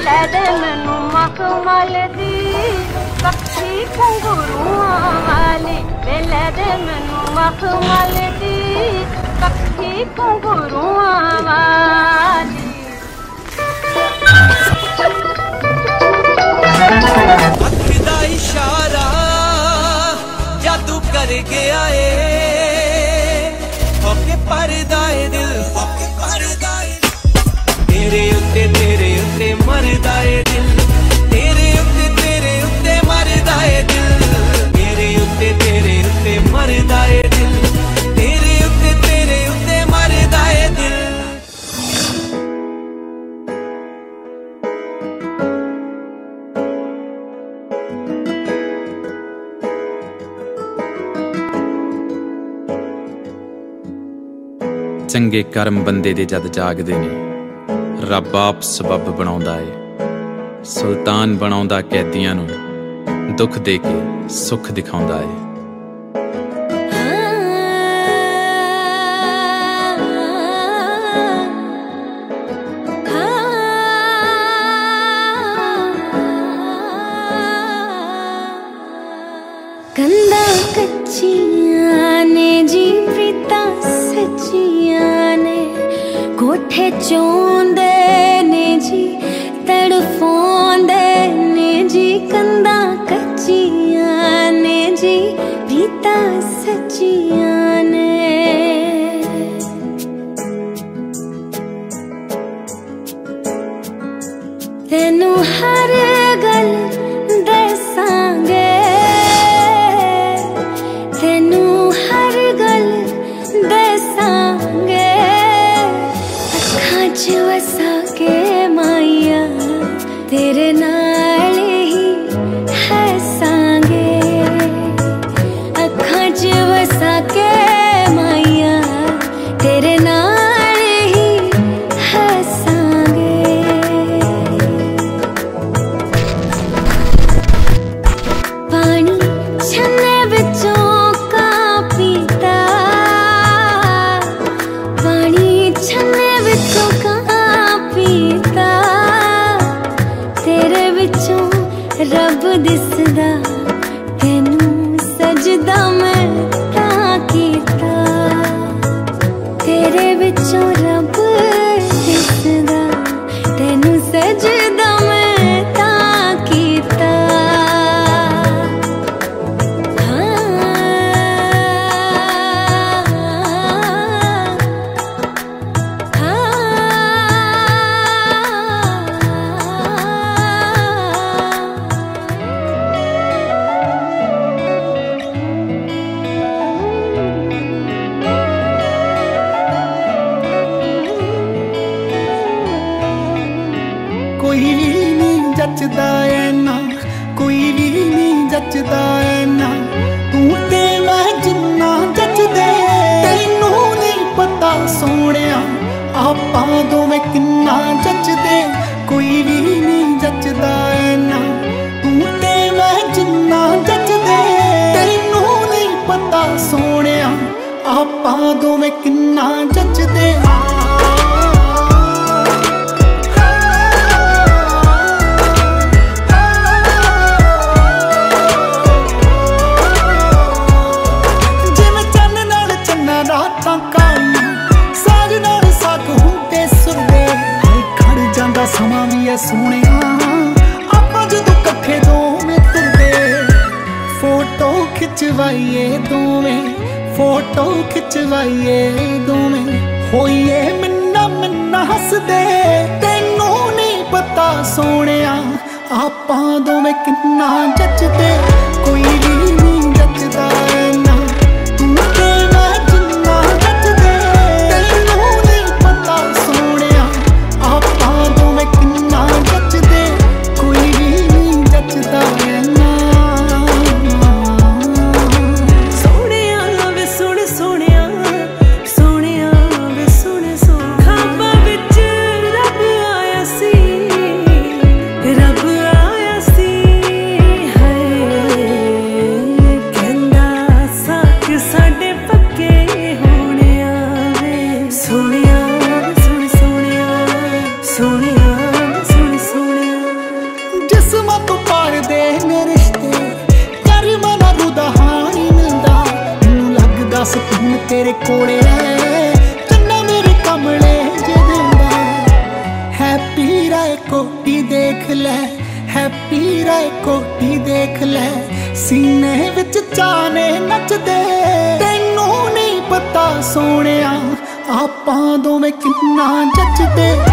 ले दे मैनू मखमल दी कच्ची घुंघरूआं वाली वे ले दे मैनू मखमल दी कच्ची घुंघरूआं वाली। अख दा इशारा जादू कर गया होके परदा ए दिल तेरे उत्ते मरदा ए दिल तेरे उत्ते मरदा ए दिल तेरे उत्ते मरदा ए दिल तेरे उत्ते मरदा ए दिल। चंगे कर्म बंदे दे जद जागदे ने रब आप सबब बनाउंदा है सुल्तान बनाउंदा कैदियां नूं दुख दे के सुख दिखाउंदा है। कंधा कच्चियां ने जी प्रीता सच्चियां ने कोठे चोंदे ने जी तड़फोंदे ने जी कंधा कच्चियां ने जी प्रीता सच्चियां ने। तेनू हर गल दसांगे तेनू हर गल दसांगे अखां च वसा के माइया तेरे नाल ही हसांगे अखां च वसा के माइया तेरे नाल ही हसांगे। पानी छन्ने विचों का पीता पानी छन्ने विचों का पीता तेरे विचों रब दिसदा तेनू सजदा मैं तां कीता तेरे विचों रब दिसदा तेनू सजदा मैं तां कीता। कोई नहीं जचदा ऐ ना कोई नहीं जचदा ऐ ना तू ते मैं जिन्ना जचदे तैनू नहीं पता सोहणिया आपां दोवें किन्ना जचदे। कोई नहीं जचदा ऐ ना तू ते मैं जिन्ना जचदे तैनू नहीं पता सोहणिया आपां दोवें किन्ना जचदे। समा भी है सोने आपां जदों कट्ठे दोवें तुरदे फोटो खिचवाइए दोवें फोटो खिचवाइए दोवें होइए मिन्ना मिन्ना हसदे तैनू नहीं पता सोहणिया आपां दोवें किन्ना जचदे। कोई नहीं जचदा ऐ ना तू ते मैं जिन्ना जचदे तैनू नहीं पता सोहणिया आपां दोवें किन्ना जचदे। कोई नहीं जचदा ऐ ना सोहणिया वे सुण सोहणिया सोहणिया वे सुण सोहणिया खाबां विच रब आया सी हाय सारा सुकून तेरे कोले है चन्ना मेरे कमले जिंदा हैप्पी राय कोटी देख ले हैप्पी राय कोटी देख ले सीने विच चाने नचदे तैनू नहीं पता सोहणिया आपां दोवें किन्ना जचदे